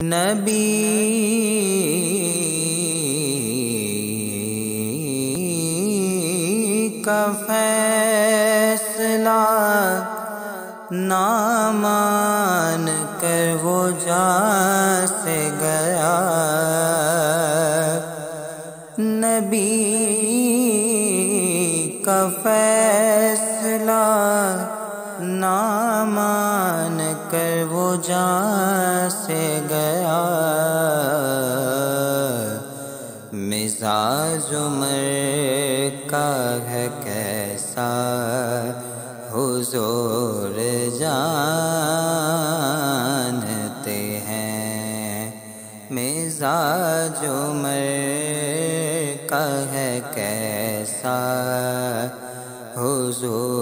नबी का फैसला ना मान कर वो जा से गया। नबी का फैसला ना मान कर वो जा से गया। मिजाज उमर का है कैसा हुजूर जानते हैं। मिजाज उमर का है कैसा हुजूर